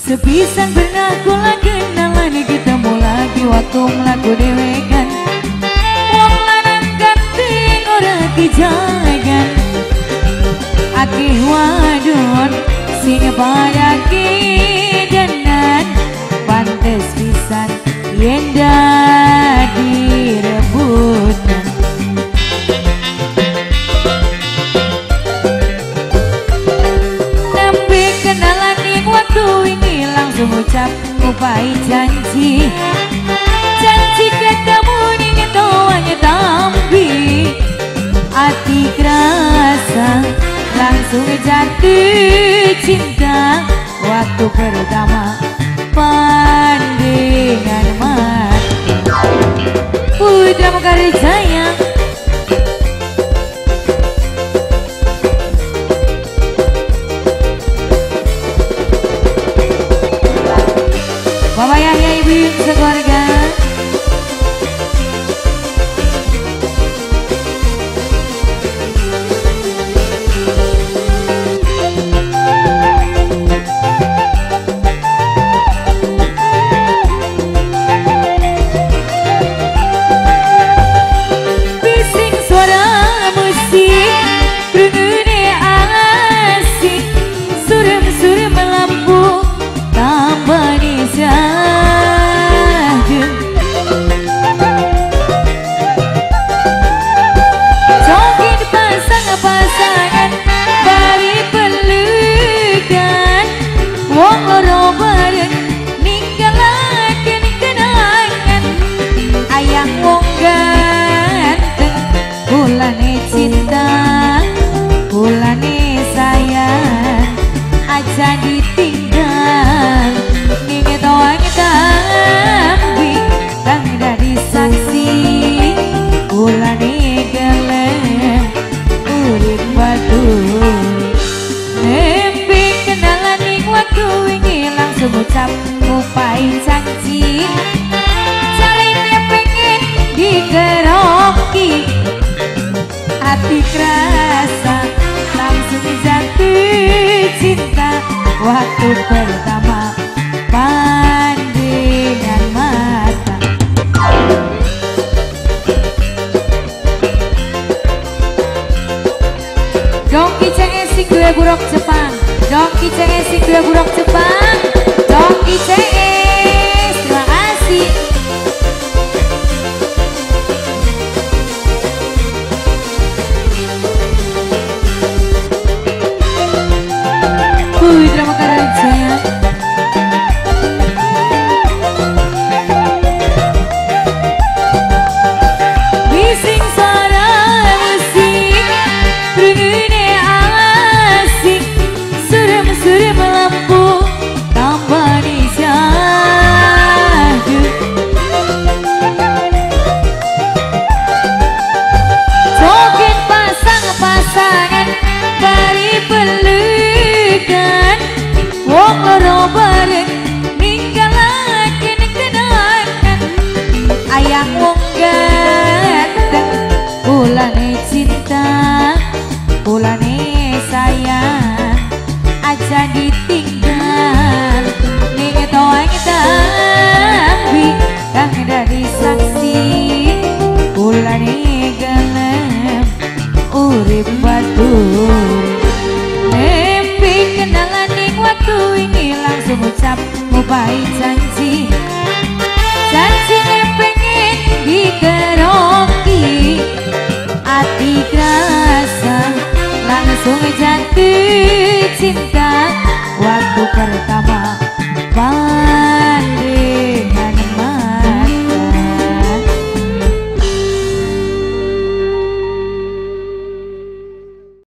Sepisan pernah kula kenalan, ketemu lagi waktu melaku dewekan. Wong lanang ganting ora kejagan, akeh wadon sing pada kidenan. Pantes pisan yen dadi rebutan. Nembe kenalan ning waktu ini langsung ucap ngupai janji. Janji ketemu ning toanya tampi, hati kerasa langsung jatuh cinta. Waktu pertama pandangan mata, Putra Mekarijaya. Bapak Yahya, Ibu sekeluarga. Bising suara musik, rungune asik, surem-surem lampu tambah syahdu. Joget pasangan-pasangan bari pelukan. Wong loro bareng ninggalaken kenangan. Ayang wong ganteng, kulane cinta, kulane sayang, aja ditinggal. Ninge toang tambi kang dadi saksi, kulane gelem urip batu. Nembe kenalan ning waktu ini langsung ucap ngupai janji. Jalannya pengen dikeroki, hati kerasa langsung jatuh cinta. Waktu pertama pandangan mata. Dongki CS sing duwe buruk Jepang, Dongki CS sing duwe buruk Jepang, Dongki CS. Terima kasih. Putra Mekarijaya. Bising suara musik, rungune asik, surem-surem lampu tambah syahdu. Joget pasang-pasangan bari pelukan. Wong loro bareng ninggalaken kenangan. Ayang wong ganteng, kulane cinta, kulane sayang, aja ditinggal. Ning toang tambi kang dadi saksi, kulane gelem urip batur. Nembe kenalan ning waktu ini langsung ucap ngupai janji. Janjine pengen dikeroki, hati kerasa langsung jatuh cinta. Waktu pertama